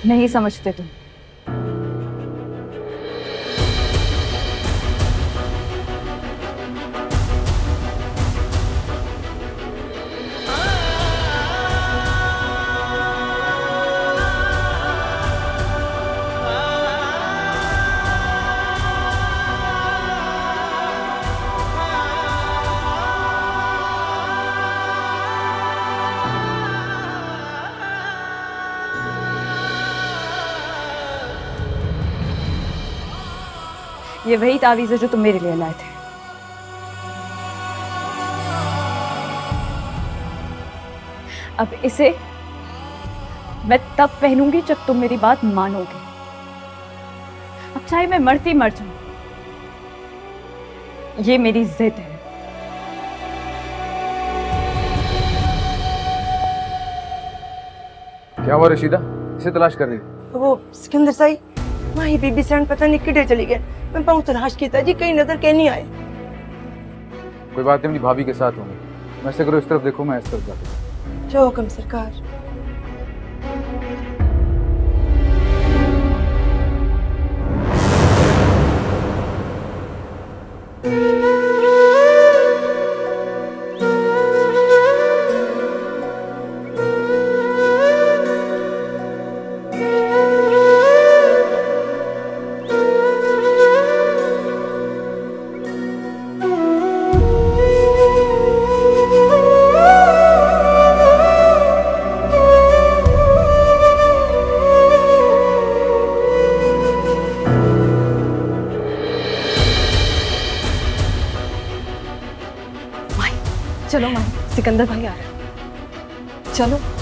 नहीं समझते तुम। ये वही तावीज़ है जो तुम मेरे लिए लाए थे। अब इसे मैं तब पहनूंगी जब तुम मेरी बात मानोगे। अब चाहे मैं मरती मर जाऊं, ये मेरी जिद है। क्या हुआ रशीदा, इसे तलाश कर रही? वो सिकंदर साई माही बीबी सैन पता नहीं किधर चली गए। मैं बहुत तलाश किया जी, कहीं नजर के नहीं आए। कोई बात नहीं, अपनी भाभी के साथ होंगे। मैं ऐसे करो, इस तरफ देखो, मैं इस तरफ जाता हूं। जो हुक्म सरकार। चलो माही, सिकंदर भाई आ रहे हैं। चलो।